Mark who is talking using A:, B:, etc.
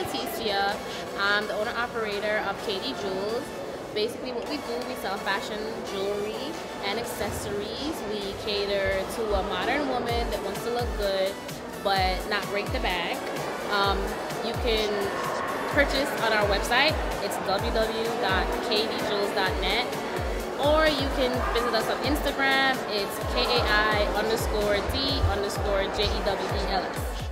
A: Leticia. I'm the owner-operator of Katie Jewels. Basically what we do, we sell fashion jewelry and accessories. We cater to a modern woman that wants to look good but not break the bank. You can purchase on our website. It's www.katiejewels.net, or you can visit us on Instagram. It's KAI_D_JEWELS.